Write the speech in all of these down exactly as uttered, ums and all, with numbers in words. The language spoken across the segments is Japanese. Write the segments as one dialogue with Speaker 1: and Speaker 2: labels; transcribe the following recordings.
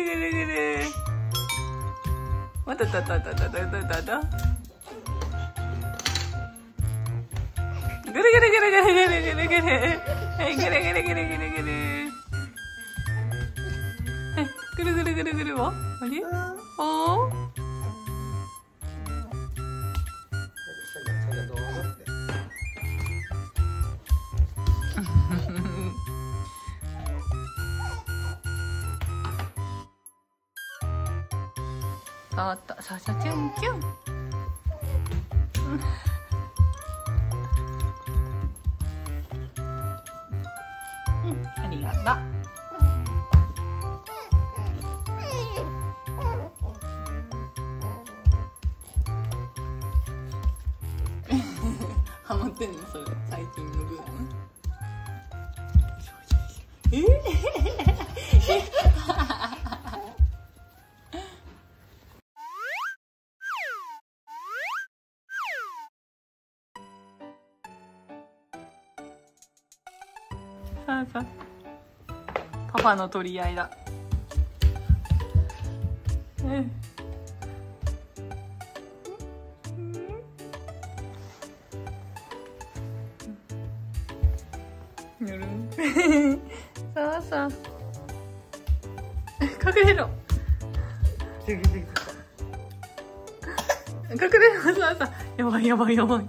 Speaker 1: るぐるぐる。おっとっとっとっとっとっとっとっと。ぐるぐるぐるぐるぐるぐるぐる。はい、ぐるぐるぐるぐるぐる。ぐるぐるぐるぐるはあれおー
Speaker 2: さじどうぞって。
Speaker 1: あった、ささキュンキュン。うん、ありがとう。ハマってんのそれ最近のブーム。えさあさあパパの取り合いだ。うんぬるんさあさあ隠れろ隠れろさあさあやばいやばいやばい。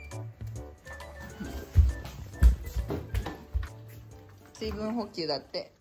Speaker 1: 水分補給だって。